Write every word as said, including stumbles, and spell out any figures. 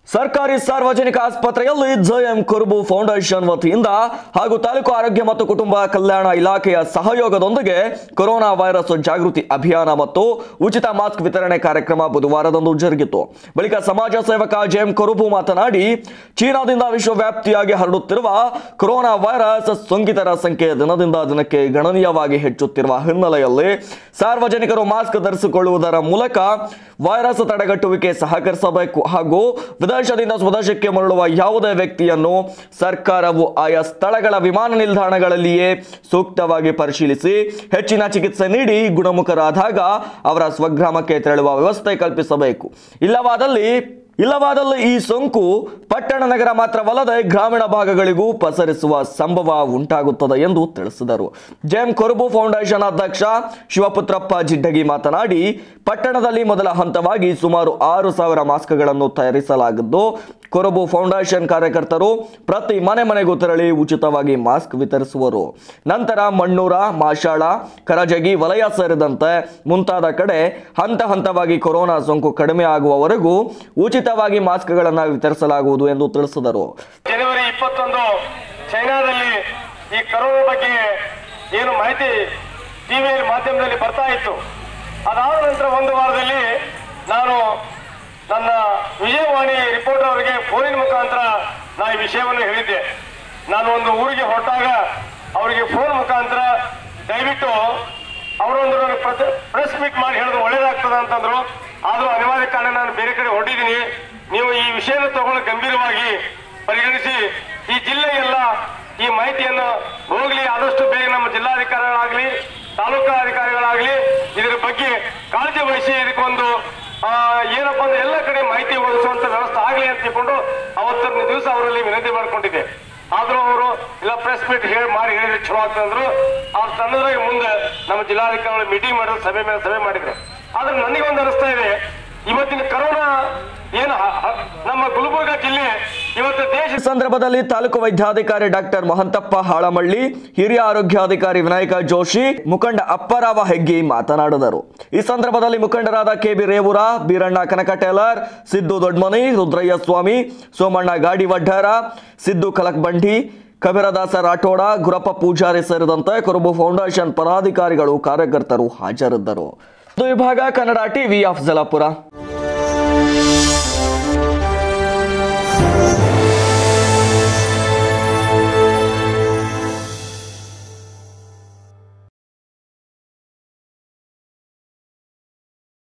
ಸರ್ಕಾರಿ ಸಾರ್ವಜನಿಕ ಆಸ್ಪತ್ರೆಯಲ್ಲಿ ಜೆಎಂ ಕುರುಬು ಫೌಂಡೇಶನ್ ವತಿಯಿಂದ ಹಾಗೂ ತಾಲೂಕು ಆರೋಗ್ಯ ಮತ್ತು ಕುಟುಂಬ ಕಲ್ಯಾಣ ಇಲಾಖೆಯ ಸಹಯೋಗದೊಂದಿಗೆ ಕೊರೋನಾ ವೈರಸ್ ಜಾಗೃತಿ ಅಭಿಯಾನ ಮತ್ತು ಉಚಿತ ಮಾಸ್ಕ್ ವಿತರಣೆ ಕಾರ್ಯಕ್ರಮ ಬುಧವಾರದಂದು ಜರುಗಿತು. ಬಳಿಕ ಸಮಾಜ ಸೇವಕ ಜೆಎಂ ಕುರುಬು ಮಾತನಾಡಿ, ಚೀನಾದಿಂದ ವಿಶ್ವವ್ಯಾಪ್ತಿಯಾಗಿ ಹರಡುತ್ತಿರುವ ಕೊರೋನಾ ವೈರಸ್ ಸೋಂಕಿತರ ಸಂಖ್ಯೆ ದಿನದಿಂದ ದಿನಕ್ಕೆ ಗಣನೀಯವಾಗಿ ಹೆಚ್ಚುತ್ತಿರುವ ಹಿನ್ನೆಲೆಯಲ್ಲಿ ಸಾರ್ವಜನಿಕರು ಮಾಸ್ಕ್ ಧರಿಸಿಕೊಳ್ಳುವುದರ ಮೂಲಕ ವೈರಸ್ ತಡೆಗಟ್ಟುವಿಕೆ ಸಹಕರಿಸಬೇಕು ಹಾಗೂ ವಿದೇಶದಿಂದ ಸ್ವದೇಶಕ್ಕೆ ಮರಳುವ ಯಾವುದೇ ವ್ಯಕ್ತಿಯನ್ನು ಸರ್ಕಾರವು ಆಯಾ ಸ್ಥಳಗಳ ವಿಮಾನ ನಿಲ್ದಾಣಗಳಲ್ಲಿಯೇ ಸೂಕ್ತವಾಗಿ ಪರಿಶೀಲಿಸಿ ಹೆಚ್ಚಿನ ಚಿಕಿತ್ಸೆ ನೀಡಿ ಗುಣಮುಖರಾದಾಗ ಅವರ ಸ್ವಗ್ರಾಮಕ್ಕೆ ತೆರಳುವ ವ್ಯವಸ್ಥೆ ಕಲ್ಪಿಸಬೇಕು. ಇಲ್ಲವಾದಲ್ಲಿ ಇಲ್ಲವಾದಲ್ಲಿ ಈ ಸೋಂಕು ಪಟ್ಟಣ ನಗರ ಮಾತ್ರವಲ್ಲದೆ ಗ್ರಾಮೀಣ ಭಾಗಗಳಿಗೂ ಪಸರಿಸುವ ಸಂಭವ ಉಂಟಾಗುತ್ತದೆ ಎಂದು ತಿಳಿಸಿದರು. ಜೆಎಂ ಕುರುಬು ಫೌಂಡೇಶನ್ ಅಧ್ಯಕ್ಷ ಶಿವಪುತ್ರಪ್ಪ ಜಿಡ್ಡಗಿ ಮಾತನಾಡಿ, ಪಟ್ಟಣದಲ್ಲಿ ಮೊದಲ ಹಂತವಾಗಿ ಸುಮಾರು ಆರು ಸಾವಿರ ಮಾಸ್ಕ್ಗಳನ್ನು ತಯಾರಿಸಲಾಗಿದ್ದು, ಕುರುಬು ಫೌಂಡೇಶನ್ ಕಾರ್ಯಕರ್ತರು ಪ್ರತಿ ಮನೆ ಮನೆಗೂ ತೆರಳಿ ಉಚಿತವಾಗಿ ಮಾಸ್ಕ್ ವಿತರಿಸುವರು. ನಂತರ ಮಣ್ಣೂರ, ಮಾಶಾಳ, ಕರಜಗಿ ವಲಯ ಸೇರಿದಂತೆ ಮುಂತಾದ ಕಡೆ ಹಂತ ಹಂತವಾಗಿ ಕೊರೋನಾ ಸೋಂಕು ಕಡಿಮೆ ಆಗುವವರೆಗೂ ಉಚಿತವಾಗಿ ಮಾಸ್ಕ್ಗಳನ್ನು ವಿತರಿಸಲಾಗುವುದು ಎಂದು ತಿಳಿಸಿದರು. ಜನವರಿ ಇಪ್ಪತ್ತೊಂದು ಚೈನಾದಲ್ಲಿ ಈ ಕರೋನಾ ಬಗ್ಗೆ ಏನು ಮಾಹಿತಿ ಟಿವಿ ಮಾಧ್ಯಮದಲ್ಲಿ ಬರ್ತಾ ಇತ್ತು. ಅದಾದ ನಂತರ ಒಂದು ವಾರದಲ್ಲಿ ನಾನು ನನ್ನ ವಿಜಯವಾಣಿ ರಿಪೋರ್ಟರ್ ಅವರಿಗೆ ಫೋನಿನ ಮುಖಾಂತರ ನಾನು ಈ ವಿಷಯವನ್ನು ಹೇಳಿದ್ದೆ. ನಾನು ಒಂದು ಊರಿಗೆ ಹೊರಟಾಗ ಅವರಿಗೆ ಫೋನ್ ಮುಖಾಂತರ ದಯವಿಟ್ಟು ಅವರೊಂದು ಪ್ರೆಸ್ ಮೀಟ್ ಮಾಡಿ ಹೇಳಿದ್ರು ಒಳ್ಳೇದಾಗ್ತದೆ ಅಂತಂದ್ರು. ಆದರೂ ಅನಿವಾರ್ಯ ಕಾರಣ ನಾನು ಬೇರೆ ಕಡೆ ಹೊರಟಿದ್ದೀನಿ. ನೀವು ಈ ವಿಷಯನ ತಗೊಂಡು ಗಂಭೀರವಾಗಿ ಪರಿಗಣಿಸಿ ಈ ಜಿಲ್ಲೆಗೆಲ್ಲ ಈ ಮಾಹಿತಿಯನ್ನು ಹೋಗ್ಲಿ, ಆದಷ್ಟು ಬೇಗ ನಮ್ಮ ಜಿಲ್ಲಾಧಿಕಾರಿಗಳಾಗಲಿ ತಾಲೂಕಾ ಅಧಿಕಾರಿಗಳಾಗಲಿ ಇದರ ಬಗ್ಗೆ ಕಾಳಜಿ ವಹಿಸಿ ಇದಕ್ಕೊಂದು ಏನಪ್ಪಾ ಅಂದ್ರೆ ಎಲ್ಲ ಕಡೆ ಮಾಹಿತಿ ಒದಗಿಸುವಂತ ವ್ಯವಸ್ಥೆ ಆಗಲಿ ಅಂತ ತಿಳ್ಕೊಂಡು ಅವತ್ತಿನ ದಿವಸ ಅವರಲ್ಲಿ ವಿನಂತಿ ಮಾಡ್ಕೊಂಡಿದ್ದೆ. ಆದ್ರೂ ಅವರು ಇಲ್ಲ ಪ್ರೆಸ್ ಮೀಟ್ ಹೇಳಿ ಮಾಡಿ ಹೇಳಿದ್ರೆ ಚಲೋ ಆಗ್ತಂದ್ರು. ಆ ತಂಡದಾಗ ಮುಂದೆ ನಮ್ಮ ಜಿಲ್ಲಾಧಿಕಾರಿಗಳು ಮೀಟಿಂಗ್ ಮಾಡಿದ್ರೆ ಸಭೆ ಮೇಲೆ ಸಭೆ ಮಾಡಿದ್ರು. ಆದ್ರೆ ನನಗೊಂದು ಅನಿಸ್ತಾ ಇದೆ, ಇವತ್ತಿನ ಕರೋನಾ ಏನು ನಮ್ಮ ಗುಲ್ಬರ್ಗ ಜಿಲ್ಲೆ ಇವತ್ತು ದೇಶ. ಈ ಸಂದರ್ಭದಲ್ಲಿ ತಾಲೂಕು ವೈದ್ಯಾಧಿಕಾರಿ ಡಾಕ್ಟರ್ ಮಹಂತಪ್ಪ ಹಾಳಮಳ್ಳಿ, ಹಿರಿಯ ಆರೋಗ್ಯಾಧಿಕಾರಿ ವಿನಾಯಕ ಜೋಶಿ, ಮುಖಂಡ ಅಪ್ಪರಾವ ಹೆಗ್ಗಿ ಮಾತನಾಡಿದರು. ಈ ಸಂದರ್ಭದಲ್ಲಿ ಮುಖಂಡರಾದ K B Revura, Biranna Kanaka Tailor, Siddu Dodmani, Rudrayya Swami, Somanna Gadi Vaddara, Siddu ಕಲಕ್ಬಂಡಿ, Kabirdas Rathod, Gurappa Poojary ಸೇರಿದಂತೆ ಕುರುಬು ಫೌಂಡೇಶನ್ ಪದಾಧಿಕಾರಿಗಳು ಕಾರ್ಯಕರ್ತರು ಹಾಜರಿದ್ದರು. ವಿಭಾಗ ಕನ್ನಡ ಟಿವಿ ಅಫ್ಜಲಾಪುರ.